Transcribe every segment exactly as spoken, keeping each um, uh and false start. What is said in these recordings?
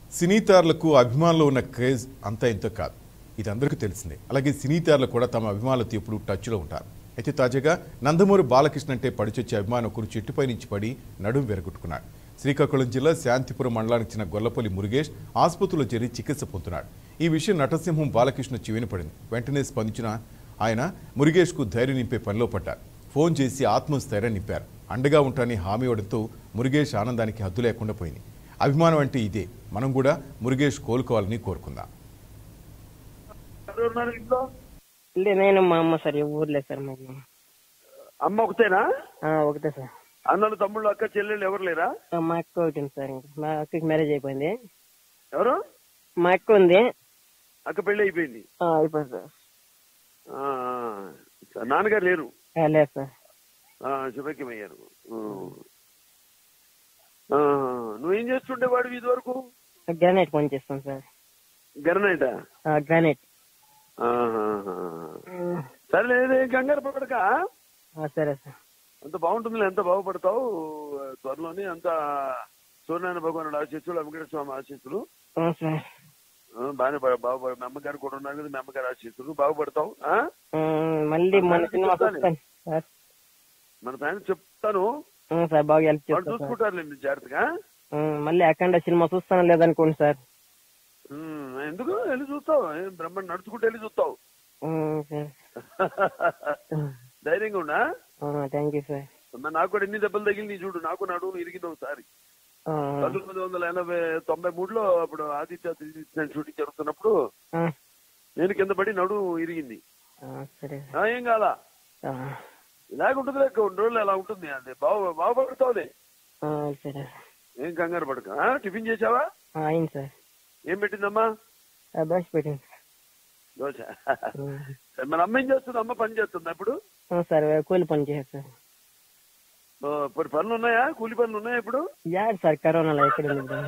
సినీతారులకు అభిమానులు ఉన్న క్రేజ్ అంతా ఇంత కాదు. ఇది అందరికీ తెలిసిందే. అలాగే సినీతారులు కూడా తమ అభిమానులతో ఎప్పుడు టచ్లో ఉంటారు. అయితే తాజాగా నందమూరి బాలకృష్ణ అంటే పడిచొచ్చే అభిమానం ఒకరు చెట్టుపై నుంచి పడి నడుం విరగొట్టుకున్నాడు. శ్రీకాకుళం జిల్లా శాంతిపురం మండలానికి చెందిన గొల్లపల్లి మురుగేష్ ఆసుపత్రిలో చేరి చికిత్స పొందుతున్నాడు. ఈ విషయం నటసింహం బాలకృష్ణ చెవిన పడింది. వెంటనే స్పందించిన ఆయన మురుగేష్కు ధైర్యం నింపే పనిలో పడ్డారు. ఫోన్ చేసి ఆత్మస్థైర్యం నింపారు. అండగా ఉంటానని హామీ ఇవ్వడంతో మురుగేష్ ఆనందానికి హద్దు లేకుండా పోయింది. అభిమానం అంటే ఇదే. మనం కూడా మురుగేష్ కోలుకోవాలని కోరుకుందాం. నేను మా అమ్మ సార్ ఊర్లే సార్ మేము. అమ్మ ఒకటేనా? ఒకటే సార్. అన్నలు తమ్ముళ్ళు అక్క చెల్లెళ్ళు ఎవరు లేరా? మా అక్క ఒకటి సార్. మా అక్కకి మ్యారేజ్ అయిపోయింది. ఎవరు? మా అక్క ఉంది. అక్క పెళ్లి అయిపోయింది. అయిపోయింది సార్. నాన్నగారు లేరు? లేదు సార్. శుభక్యమయ్యారు. నువ్వేం చేస్తుండేవాడు ఇది వరకు? గ్రానైట్ పని చేస్తాను సార్. గ్రానైటా? గ్రానైట్. సరే కంగారు పడక. సరే సార్. అంత బాగుంటుంది, ఎంత బాగుపడతావు త్వరలోని. అంత సూర్యనారాయణ భగవానుడు ఆశీస్సులు, వెంకటేశ్వర స్వామి ఆశీస్సులు బాగానే బాగుపడ. మీ అమ్మగారు కూడా ఉన్నారు కదా, మీ అమ్మగారు ఆశీస్సులు, బాగుపడతావు. మళ్ళీ మన ఫ్యాన్స్ చెప్తాను సార్, బాగా హెల్ప్ చేస్తారు, చూసుకుంటారులేండి జాగ్రత్తగా. మళ్ళీ అఖండ సినిమా చూస్తాను లేదనుకోండి సార్. ఎందుకు వెళ్ళి చూస్తావు? బ్రహ్మ నడుచుకుంటూ వెళ్ళి చూస్తావు. ధైర్యంగా ఉన్నా. Thank you sir. నాకు కూడా ఎన్ని దెబ్బలు తగిలి చూడు. నాకు నడుము ఇరిగింది ఒకసారి పంతొమ్మిది వందల ఎనభై తొంభై మూడులో అప్పుడు ఆదిత్య షూటింగ్ జరుగుతున్నప్పుడు నేను కింద పడి నడుము ఇరిగింది. ఏం కాదా? ఇలాగుంటుంది, రెండు రోజులు ఎలా ఉంటుంది. అదే బాగు బాగుపడతావులే. ఏం కంగారు పడక. టిఫిన్ చేసావా? సార్. ఏం పెట్టిందమ్మా? దోశ పెట్టింది. దోశ. మన అమ్మ ఏం చేస్తుంది? అమ్మ పని చేస్తుందా ఇప్పుడు? సార్ కూలి పని చేస్తారు. ఇప్పుడు పనులు ఉన్నాయా? కూలి పనులు ఉన్నాయా ఇప్పుడు? యాడ్ సార్, కరోనాలో ఎక్కడ.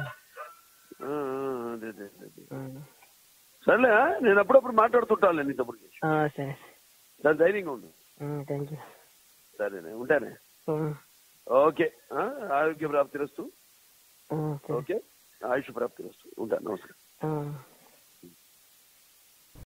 సరేలే, నేను అప్పుడప్పుడు మాట్లాడుతుంటాను నీ తమ్ముడికి. సరే సరే, ధైర్యంగా ఉండు. Thank you. సరేనే, ఉంటానే. ఓకే, ఆరోగ్య ప్రాప్తి రస్తు. ఓకే, ఆయుష్ ప్రాప్తి రస్తు. ఉంటాను. నమస్కారం.